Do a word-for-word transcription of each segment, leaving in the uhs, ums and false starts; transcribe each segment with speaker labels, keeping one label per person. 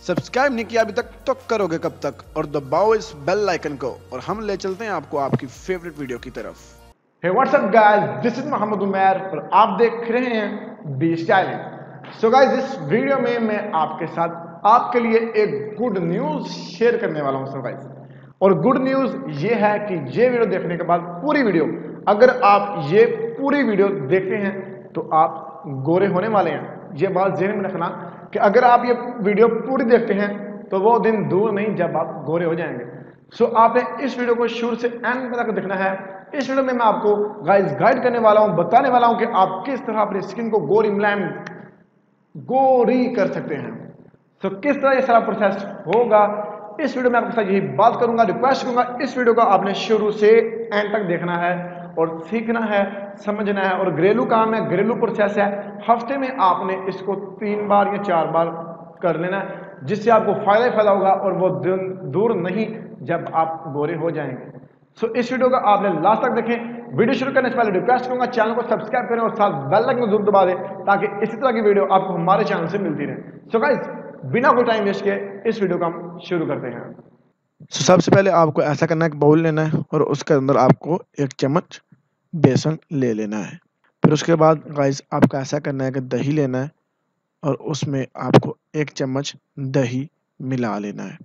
Speaker 1: Subscribe नहीं किया अभी तक तो करोगे कब तक, और दबाओ इस बेल आइकन को और हम ले चलते हैं आपको आपकी फेवरेट वीडियो की तरफ।
Speaker 2: Hey what's up guys, this is Mohammad Umair और आप देख रहे हैं बी स्टाइलिंग। सो गाइस, इस वीडियो में मैं आपके साथ आपके लिए एक गुड न्यूज शेयर करने वाला हूं। सो गाइस, और गुड न्यूज ये है कि ये वीडियो देखने के बाद पूरी वीडियो, अगर आप ये पूरी वीडियो देखते हैं तो आप गोरे होने वाले हैं। ये बात ज़हन में रखना कि अगर आप ये वीडियो पूरी देखते हैं तो वो दिन दूर नहीं जब आप गोरे हो जाएंगे। सो so, आपने इस वीडियो को शुरू से एंड तक देखना है। इस वीडियो में मैं आपको गाइस गाइड करने वाला हूं, बताने वाला हूं कि आप किस तरह अपनी स्किन को गोरी मुलायम गोरी कर सकते हैं। सो so, किस तरह ये सारा प्रोसेस होगा इस वीडियो में आपके साथ यही बात करूंगा। रिक्वेस्ट करूंगा इस वीडियो को आपने शुरू से एंड तक देखना है और सीखना है, समझना है। और घरेलू काम है, घरेलू प्रोसेस है। हफ्ते में आपने इसको तीन बार या चार बार कर लेना है, जिससे आपको फायदा ही फायदा होगा और वो दिन दूर नहीं जब आप गोरे हो जाएंगे। सो so, इस वीडियो को आपने लास्ट तक देखें। वीडियो शुरू करने से पहले रिक्वेस्ट करूंगा चैनल को सब्सक्राइब करें और साथ बेल आइकन जरूर दबा दें ताकि इसी तरह की वीडियो आपको हमारे चैनल से मिलती रहे। सो so गाइस, बिना कोई टाइम वेस्ट किए इस वीडियो को हम शुरू करते हैं।
Speaker 1: so, सबसे पहले आपको ऐसा करना है कि बाउल लेना है और उसके अंदर आपको एक चम्मच बेसन ले लेना है। फिर उसके बाद गाइस आपको ऐसा करना है कि दही लेना है और उसमें आपको एक चम्मच दही मिला लेना है।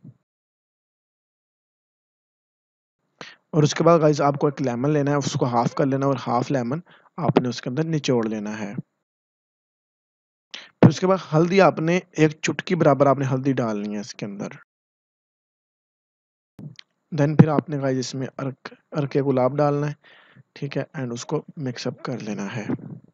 Speaker 1: और उसके बाद गाइस आपको एक लेमन लेना है, उसको हाफ कर लेना है और हाफ लेमन आपने उसके अंदर निचोड़ लेना है। फिर उसके बाद हल्दी आपने एक चुटकी बराबर आपने हल्दी डालनी है इसके अंदर। देन फिर आपने गाइस इसमें अर्क अर्के गुलाब डालना है, ठीक है, एंड उसको मिक्सअप कर लेना है।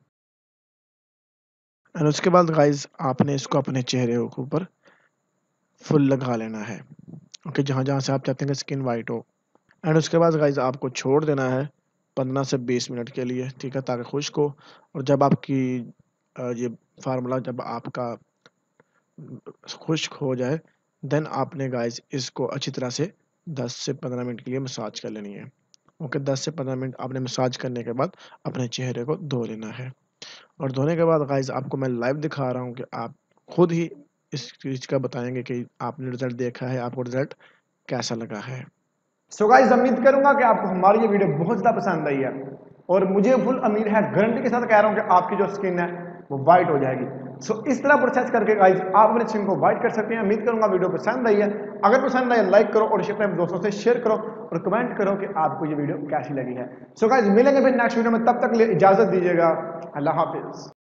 Speaker 1: एंड उसके बाद गाइस आपने इसको अपने चेहरे के ऊपर फुल लगा लेना है, ओके, जहां जहां से आप चाहते हैं कि स्किन वाइट हो। एंड उसके बाद गाइस आपको छोड़ देना है पंद्रह से बीस मिनट के लिए, ठीक है, ताकि खुश्क हो। और जब आपकी ये फार्मूला जब आपका खुश्क हो जाए, देन आपने गाइस इसको अच्छी तरह से दस से पंद्रह मिनट के लिए मसाज कर लेनी है। ओके, दस से पंद्रह मिनट आपने मसाज करने के बाद अपने चेहरे को धो लेना है। और धोने के बाद गाइस आपको मैं लाइव दिखा रहा हूँ कि आप खुद ही इस चीज़ का बताएंगे कि आपने रिजल्ट देखा है, आपको रिजल्ट कैसा लगा है।
Speaker 2: सो so गाइस, उम्मीद करूंगा कि आपको हमारी ये वीडियो बहुत ज़्यादा पसंद आई है और मुझे फुल उम्मीद है, गारंटी के साथ कह रहा हूं कि आपकी जो स्किन है वो वाइट हो जाएगी। सो so, इस तरह प्रोसेस करके गाइस आप अपनी स्किन को वाइट कर सकते हैं। उम्मीद करूंगा वीडियो पसंद आई है। अगर पसंद आए लाइक करो और अपने दोस्तों से शेयर करो और कमेंट करो कि आपको ये वीडियो कैसी लगी है। सो so गाइस, मिलेंगे फिर नेक्स्ट वीडियो में, तब तक लिए इजाजत दीजिएगा। अल्लाह हाफिज।